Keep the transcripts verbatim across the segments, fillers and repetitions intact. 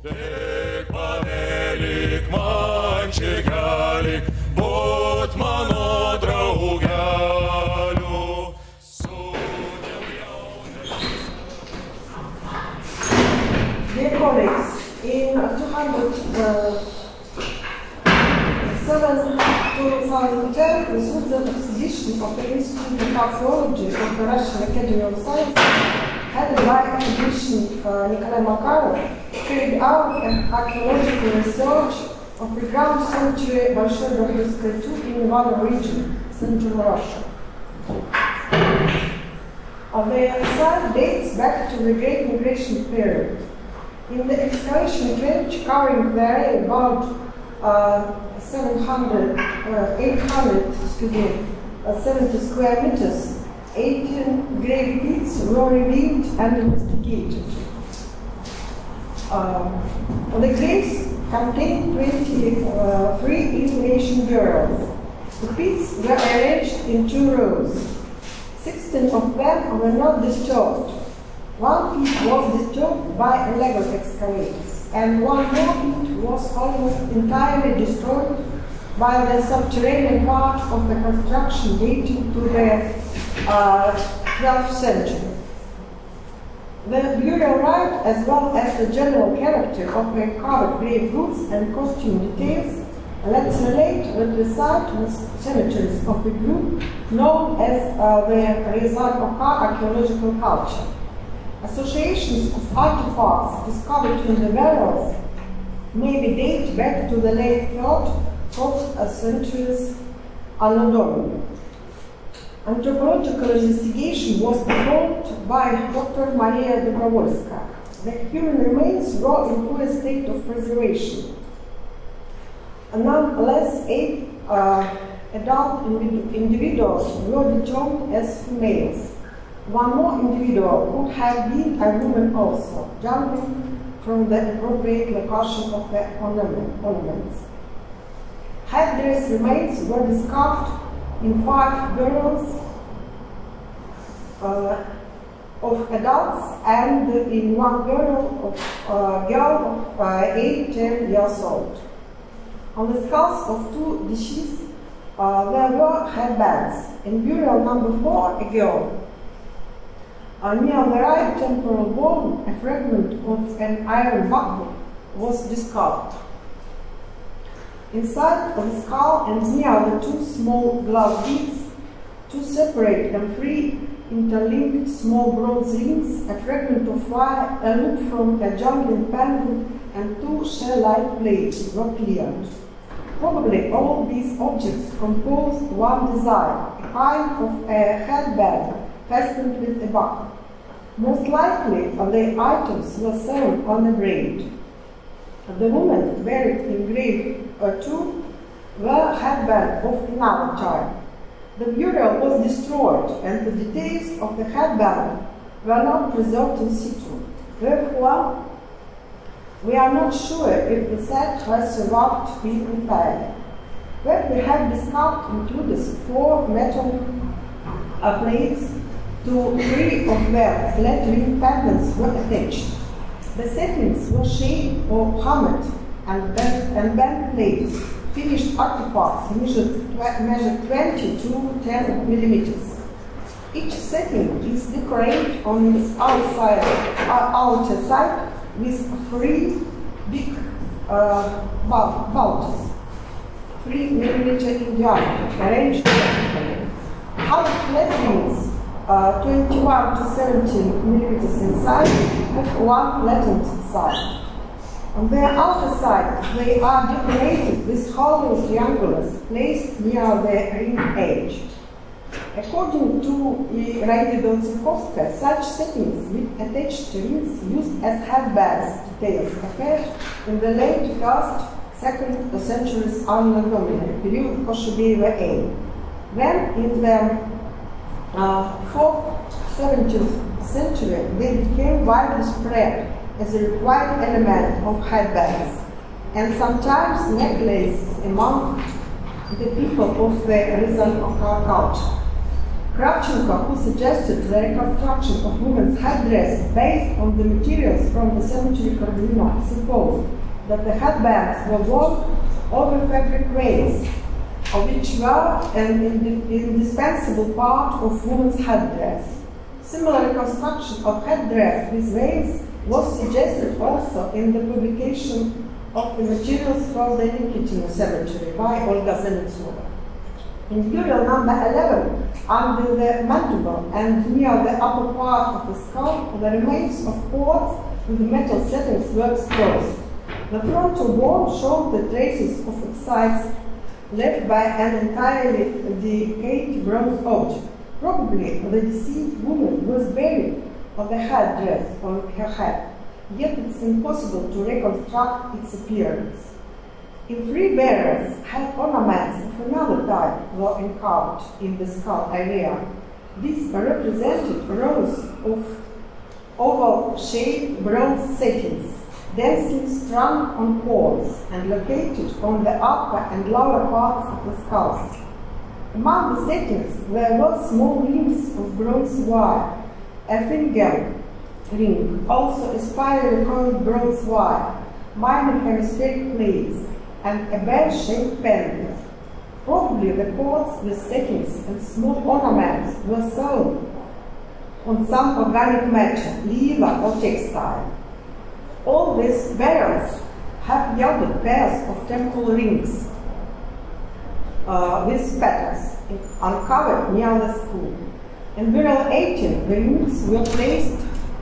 Dear colleagues, in two thousand ten, the Suzdal exhibition of the Institute of Archaeology of the Russian Academy of Science, headed by academician uh, Nikolai Makarov, carried out an archaeological research of the ground cemetery Bolshoe Davydovskoe in Ivan region, central Russia. Uh, the site dates back to the Great Migration period. In the excavation trench covering the area about uh, seven hundred, uh, eight hundred, excuse me, uh, seventy square meters, eighteen grave pits were revealed and investigated. Uh, the graves contained twenty-three ingumation burials. The pits were arranged in two rows. sixteen of them were not disturbed. One pit was disturbed by illegal excavators, and one more pit was almost entirely destroyed by the subterranean part of the construction dating to the uh, twelfth century. The burial rite, as well as the general character of the carved grave goods and costume details, let's relate with the site with cemeteries of the group known as uh, the Riazan-Oka archaeological culture. Associations of artifacts discovered in the burials may be dated back to the late third, fourth centuries Anadolu. Anthropological investigation was performed by Doctor Maria Dobrovolskaya. The human remains were in poor state of preservation. Nonetheless, eight uh, adult individuals were determined as females. One more individual could have been a woman also, jumping from the appropriate location of the ornament, ornaments. Headdress remains were discovered in five burials uh, of adults and in one burial of a uh, girl of uh, eight, ten years old. On the skulls of two deceased, uh, there were headbands. In burial number four, a girl. Uh, near the right temporal bone, a fragment of an iron buckle was discovered. Inside of the skull and near the two small glove beads, two separate and three interlinked small bronze rings, a fragment of wire, a loop from a jungling pendant, and two shell-like plates were cleared. Probably all these objects composed one design, a kind of a headband fastened with a buckle. Most likely, uh, the items were sewn on a braid. The women buried in grave uh, two were headband of another type. The burial was destroyed, and the details of the headband were not preserved in situ. Therefore, we are not sure if the set has survived being repaired. What we have discovered includes four metal uh, plates. To three of their flat ring pendants were attached. The settings were shaped or hammered, and bent, and bent plates, finished artifacts measured, measured twenty to ten millimeters. Each setting is decorated on its outside, uh, outer side with three big uh, bulges, three millimeters in diameter, arranged vertically. Half flat rings, Uh, twenty-one to seventeen millimeters in size, with one flattened side. On their outer side, they are decorated with hollow triangles placed near the ring edge. According to I.Belotserkovskaya, such settings with attached rings used as headbands details appeared in the late first, second centuries Anno Domini, period Bolshoe A. Then in the Uh, fourth, seventeenth century, they became widely spread as a required element of headbands, and sometimes necklaces among the people of the Riazan-Oka culture. Kravchenko, who suggested the reconstruction of women's headdresses based on the materials from the cemetery Corollas, supposed that the headbands were worn over fabric veils, which were an indispensable part of women's headdress. Similar reconstruction of headdress with veils was suggested also in the publication of the materials from the Nikitino cemetery by Olga Zemetsova. In burial number eleven, under the mandible and near the upper part of the skull, the remains of cords with metal settings were exposed. The frontal bone showed the traces of excises left by an entirely decayed bronze object. Probably the deceased woman was buried with a headdress on her head, yet it's impossible to reconstruct its appearance. If three bearers had ornaments of another type were encarved in the skull area, these represented rows of oval-shaped bronze settings, densely strung on cords and located on the upper and lower parts of the skulls. Among the settings there were small rings of bronze wire, a finger ring, also a spirally coiled bronze wire, minor hemispheric plates, and a bell-shaped pendant. Probably the cords with settings and small ornaments were sewn on some organic matter, leather or textile. All these barrels have yielded pairs of temple rings uh, with petals uncovered near the skull. In burial eighteen, the rings were placed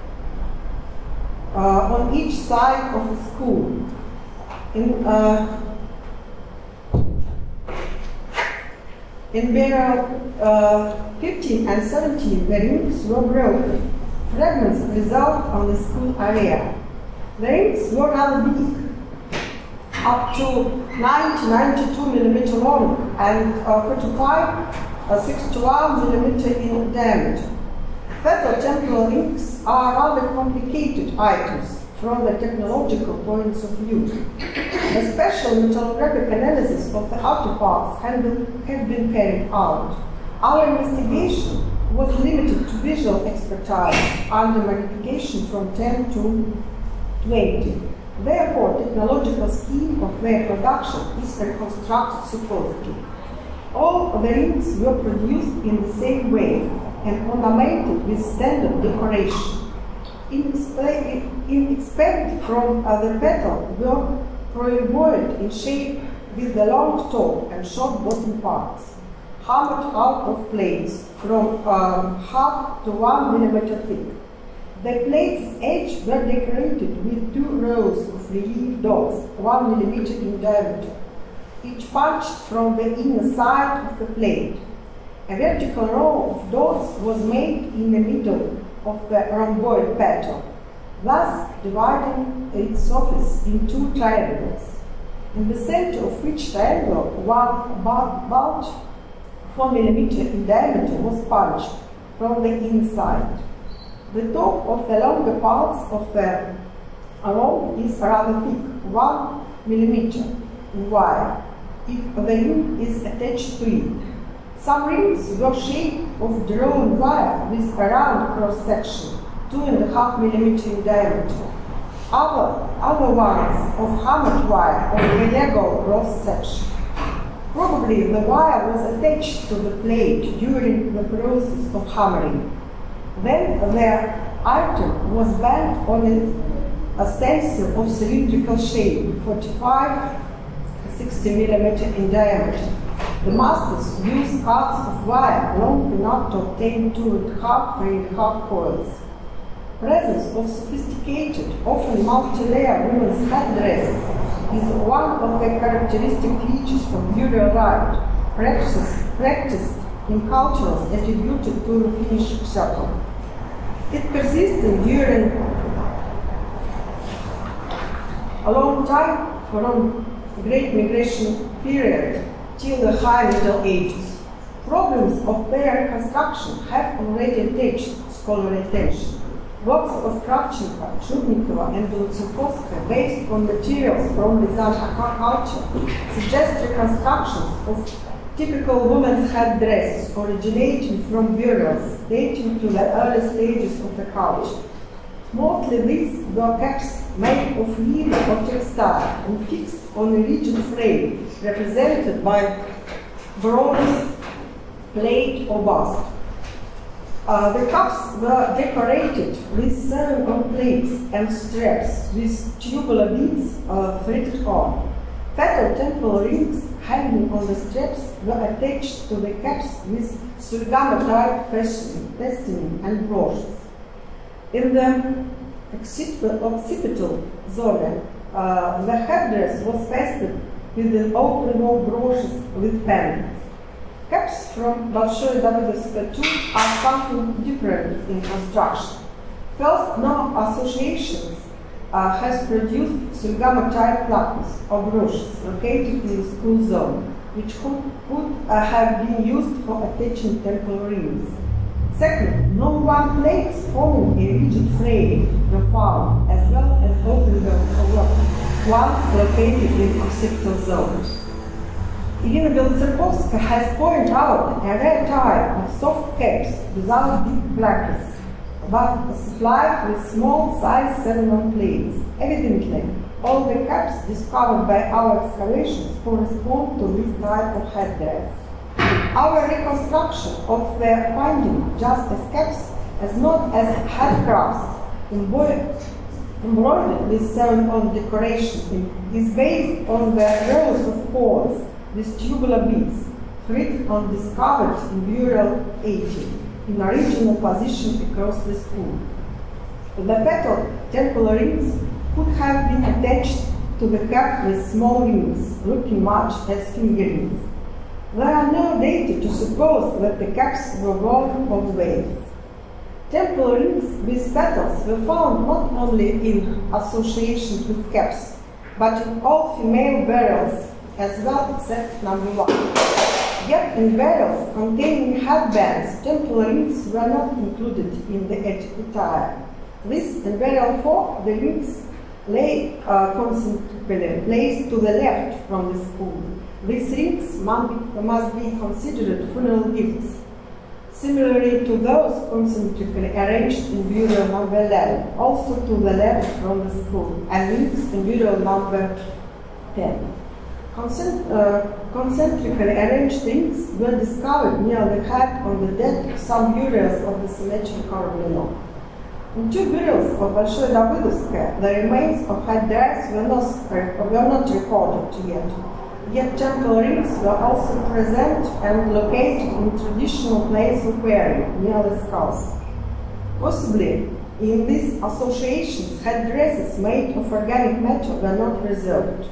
uh, on each side of the skull. In, uh, in burial uh, fifteen and seventeen, the rings were broken. Fragments preserved on the skull area. The rings were rather big, up to ninety to ninety-two millimeter long and uh, forty-five to sixty-one millimeter in diameter. Fetal temporal rings are rather complicated items from the technological points of view. A special metallographic analysis of the artifacts have been, have been carried out. Our investigation was limited to visual expertise under modification from ten to twenty. Therefore, technological scheme of their production is reconstructed supposedly. All the rings were produced in the same way and ornamented with standard decoration. In, in expanded from other petal were proiboid in shape with the long top and short bottom parts, hammered out of plates from um, half to one millimeter thick. The plates' edges were decorated with two rows of relief dots, one millimeter in diameter, each punched from the inner side of the plate. A vertical row of dots was made in the middle of the rhomboid pattern, thus dividing its surface in two triangles, in the center of which triangle one about four millimeter in diameter was punched from the inside. The top of the longer parts of the row is rather thick, one millimeter wide, if the ring is attached to it. Some rings were shaped of drawn wire with a round cross-section, two and a half millimeter in diameter. Other, other ones of hammered wire of the legal cross-section. Probably the wire was attached to the plate during the process of hammering. Then the item was bent on a stencil of cylindrical shape, forty-five to sixty millimeter in diameter. The masters used cards of wire long enough to obtain two and a half, three and a half coils. Presence of sophisticated, often multi-layer women's headdresses is one of the characteristic features of burial rite, practiced, practiced in cultures attributed to the Finnish circle. It persisted during a long time from the Great Migration period till the High Middle Ages. Problems of their construction have already attached scholarly attention. Works of Kravchenko, Chudnikova, and I.Belotserkovskaya, based on materials from Riazan-Oka culture, suggest reconstructions of typical women's headdresses originating from burials dating to the early stages of the culture. Mostly these were caps made of leather or textile and fixed on a rigid frame represented by bronze plate or bust. Uh, the caps were decorated with sewn-on plates and straps with tubular beads uh, threaded on. Fatal temple rings hanging on the straps were attached to the caps with surgama-type fastening and brooches. In the occipital zone, uh, the headdress was fastened with an open wall brooches with pendants. Caps from Bolshoe Davydovskoe too are something different in construction. First known associations uh, has produced surgama-type plaques or brooches located in the school zone, which could, could uh, have been used for attaching temple rings. Second, no one plates forming a rigid frame were found, as well as open ones located in occipital zone. I.Belotserkovskaya has pointed out a rare type of soft caps without big plaques, but supplied with small size seven-on plates. Evidently, all the caps discovered by our excavations correspond to this type of headdress. Our reconstruction of the finding just as caps, as not as headcrafts embroidered with sewn-on decoration, is based on the rows of cords with tubular beads, threaded on discovered in burial eighty, in original position across the school. The petal temple rings could have been attached to the cap with small rings, looking much as finger rings. There are no data to suppose that the caps were worn both ways. Temple rings with petals were found not only in association with caps, but in all female burials as well, except number one. Yet in burials containing headbands, temple rings were not included in the attire. This in burial four, the rings lay uh, concentrically placed to the left from the school. These rings must be considered funeral gifts, similarly to those concentrically arranged in burial number eleven, also to the left from the school, and rings in burial number ten. Concent uh, concentrically arranged rings were discovered near the head of the dead of some burials of the cemetery corollas. In two burials of Bolshoe Davydovskoe, the remains of headdress were not, were not recorded yet. Yet temple rings were also present and located in traditional place of wearing, near the skulls. Possibly, in these associations, headdresses made of organic matter were not preserved.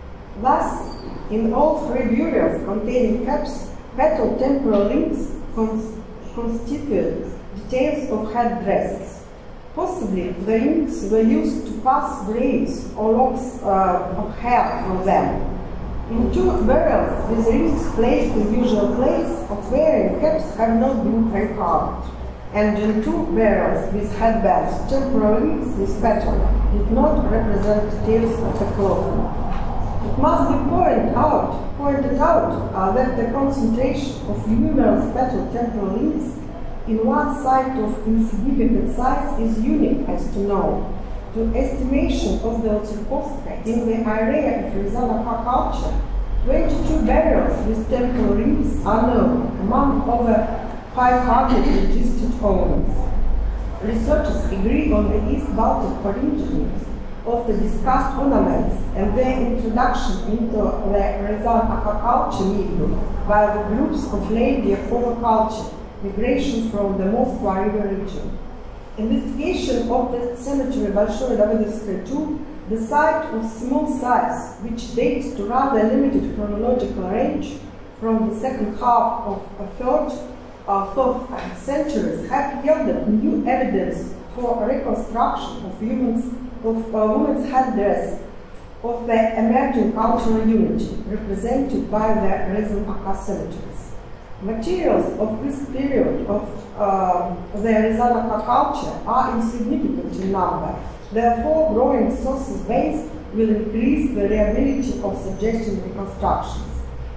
Thus, in all three burials containing caps, petal temporal rings cons constitute details of headdresses. Possibly, the rings were used to pass braids or locks uh, of hair from them. In two burials with rings placed in usual place of wearing caps have not been recovered, and in two burials with headbands, temporal rings with petal did not represent details of the clothing. It must be pointed out, pointed out uh, that the concentration of numerous petal temporal rings in one site of insignificant size is unique as to know. To estimation of I.Belotserkovskaya in the area of Riazan-Oka culture, twenty-two burials with temporal rings are known among over five hundred registered owners. Researchers agree on the East Baltic origins of the discussed ornaments and their introduction into the Riazan-Oka culture medium by the groups of lady of culture, migration from the Moskva River region. Investigation of the cemetery Bolshoe Davydovskoe too, the site of small size, which dates to rather limited chronological range from the second half of a third or fourth centuries, have yielded new evidence for reconstruction of humans of uh, women's headdress of the emerging cultural unity represented by the Riazan-Oka cemeteries. Materials of this period of uh, the Riazan-Oka culture are insignificant in number. Therefore, growing sources base will increase the reliability of suggested reconstructions.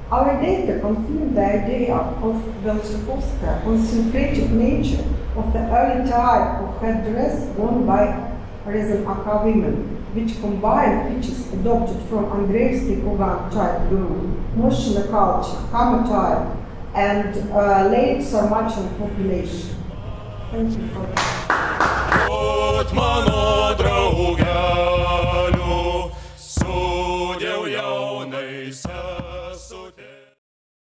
Our data confirm the idea of I.Belotserkovskaya on syncretic nature of the early type of headdress worn by Riazan-Oka women, which combine features adopted from Andreevsky-Kogan type guru, Moshina culture, Kama type, and uh, late Sarmatian population. Thank you for that.